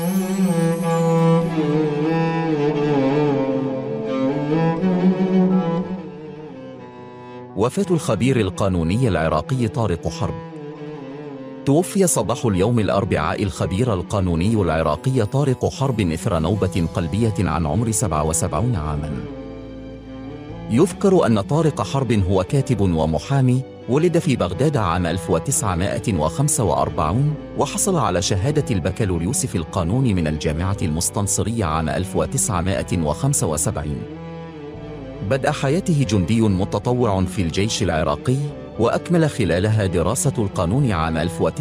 وفاة الخبير القانوني العراقي طارق حرب. توفي صباح اليوم الأربعاء الخبير القانوني العراقي طارق حرب إثر نوبة قلبية عن عمر 77 عاماً. يذكر أن طارق حرب هو كاتب ومحامي، ولد في بغداد عام 1945 وحصل على شهادة البكالوريوس في القانون من الجامعة المستنصرية عام 1975. بدأ حياته جندي متطوع في الجيش العراقي، وأكمل خلالها دراسة القانون عام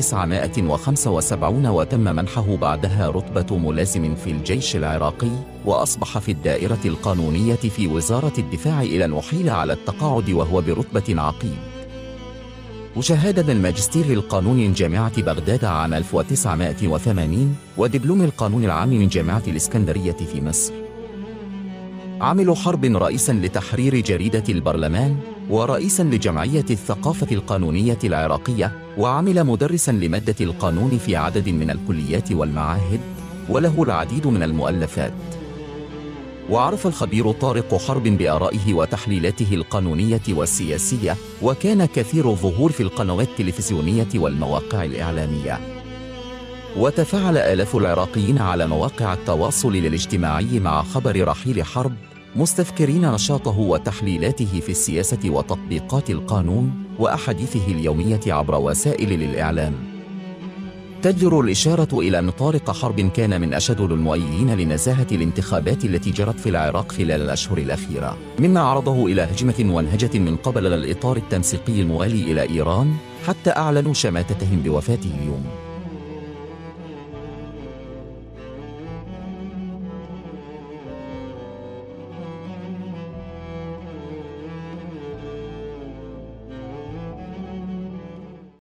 1975 وتم منحه بعدها رتبة ملازم في الجيش العراقي، وأصبح في الدائرة القانونية في وزارة الدفاع إلى أن أحيل على التقاعد وهو برتبة عقيد. وشهادة الماجستير القانون من جامعة بغداد عام 1980 ودبلوم القانون العام من جامعة الإسكندرية في مصر. عمل حرب رئيساً لتحرير جريدة البرلمان، ورئيساً لجمعية الثقافة القانونية العراقية، وعمل مدرساً لمادة القانون في عدد من الكليات والمعاهد، وله العديد من المؤلفات. وعرف الخبير طارق حرب بآرائه وتحليلاته القانونية والسياسية، وكان كثير الظهور في القنوات التلفزيونية والمواقع الإعلامية. وتفاعل آلاف العراقيين على مواقع التواصل الاجتماعي مع خبر رحيل حرب، مستذكرين نشاطه وتحليلاته في السياسة وتطبيقات القانون وأحاديثه اليومية عبر وسائل الإعلام. تجدر الإشارة إلى أن طارق حرب كان من أشد المؤيدين لنزاهة الانتخابات التي جرت في العراق خلال الأشهر الأخيرة، مما عرضه إلى هجمة وانهجة من قبل الإطار التنسيقي الموالي إلى إيران، حتى أعلنوا شماتتهم بوفاته اليوم.